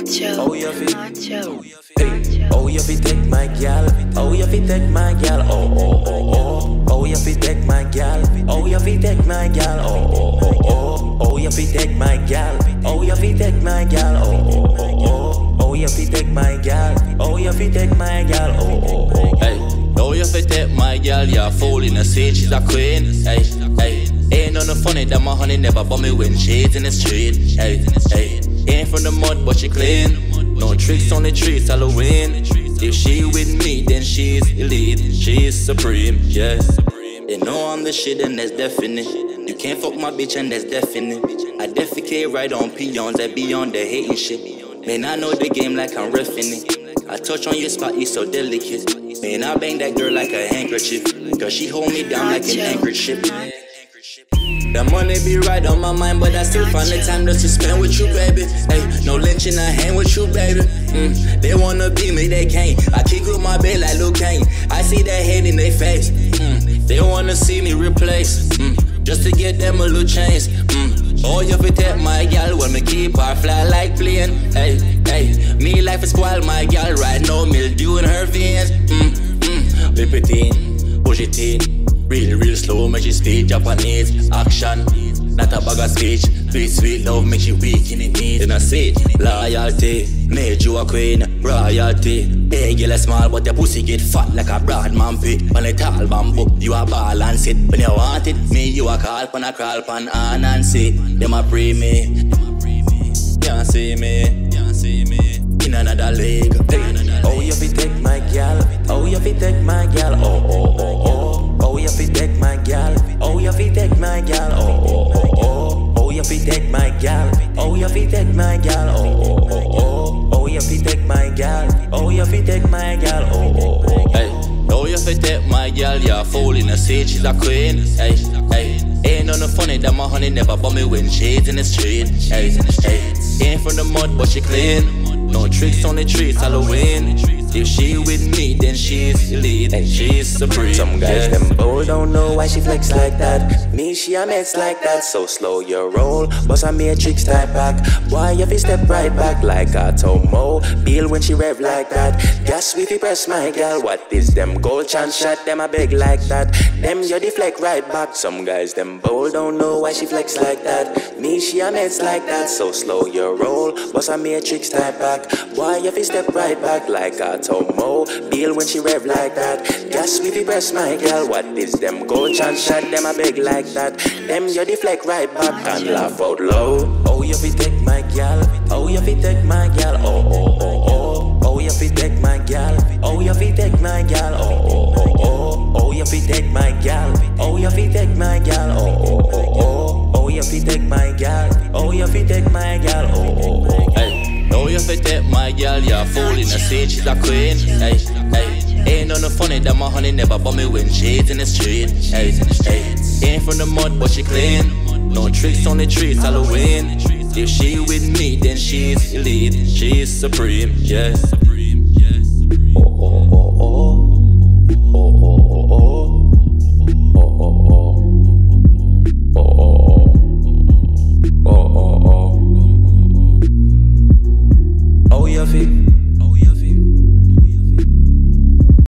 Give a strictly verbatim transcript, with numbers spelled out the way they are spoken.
Oh, you fi, hey. Oh, you fi take my gal. Oh, you fi take my gal. Oh, oh, oh, oh. Oh, you fi take my gal. Oh, you fi take my gal. Oh, oh, oh, oh. Oh, you fi take my gal. Oh, you fi take my gal. Oh, oh, oh, oh. Oh, you fi take my gal. Oh, you fi take my gal. Oh, oh, oh. Hey, oh, you fi take my gal. Yeah, fool in the seat, she's a queen. Hey, hey. Ain't nothing funny that my honey never bought me when she's in the street. Hey, hey. Ain't from the mud, but she clean. No tricks on the streets, Halloween. If she with me, then she's elite. She's supreme, yeah. They know I'm the shit, and that's definite. You can't fuck my bitch, and that's definite. I defecate right on peons that be on the hating shit. Man, I know the game like I'm reffing it. I touch on your spot, you so delicate. Man, I bang that girl like a handkerchief. Cause she hold me down like an anchored ship. The money be right on my mind, but I still find the time just to spend with you, baby. Hey, no lynch in the hand with you, baby. Mm, they wanna be me, they can't. I kick with my bed like Luke Kane. I see that hate in their face. Mm, they wanna see me replace, mm, just to get them a little chance. Mm, oh, you fit take my gal when me keep her fly like plane. Hey, hey, me life is spoiled, my gal right now mildew in her veins. Mm, mm, whip it in, push it in. Real, real slow, make you speak Japanese. Action, not a bag of speech. Sweet, sweet love, make you weak in the knees. And I say, loyalty, made you a queen. Royalty, hey girl small, but your pussy get fat like a broad man pit. On a tall bamboo, you a ball and sit. When you want it, me you a call pan a crawl pan on and say, them a pray me. Can't see me, can't see me. In another league. Oh, you fi take my gal. Oh, you fi take my gal. Oh, oh, oh, oh. Oh, you fi take my gal. Oh, you fi take my gal. Oh, oh, oh, oh. Oh, you fi take my gal. Oh, you fi take my gal. Oh, oh, oh, oh. Oh, you fi take my gal. Oh, you fi take my gal. Oh, oh, oh. Hey, oh, you fi take my gal. Yeah, fool in the seat, she's a queen. Hey, hey. Ain't nothing funny that my honey never bought me when she's in the street. Hey, hey. Ain't from the mud, but she clean. No tricks on the streets, Halloween. If she with me, then she's elite, and she's supreme. Some guys, yes. Them bold don't know why she flex like that. Me, she a mess like that. So slow your roll, boss a matrix type back. Why if you step right back like a Tomo? Bill when she rev like that. Gas with you press my gal. What is them gold chance shot? Them a big like that. Them you deflect right back. Some guys, them bold don't know why she flex like that. Me, she a mess like that. So slow your roll, boss a matrix type back. Why if you step right back like a Tomo? Bill when she rev like that. Gas with you press my gal. What is them gold chance shot? Them a big like that. Them you deflect right back and laugh out loud. Oh, you fi take my gal. Oh, you fi take my gal. Oh, oh, oh, oh. Oh, you fi take my gal. Oh, you fi take my gal. Oh, oh, oh, oh. Oh, you fi take my gal. Oh, you fi take my gal. Oh, oh, oh, oh. Oh, you fi take my gal. Oh, you fi take my gal. Oh, oh, oh. Hey. Oh, you fi take my gal, yeah, fool in the seat, she's a queen. Hey, hey. Ain't nothing funny that my honey never bought me when she's in the street. Hey, hey. Ain't from the mud, but she clean. No tricks on the streets, Halloween. If she with me, then she's elite. She's supreme, yeah. Oh, oh, oh, oh. Oh, oh, oh, oh. Oh, oh, oh. Oh, oh, oh. Oh, you fi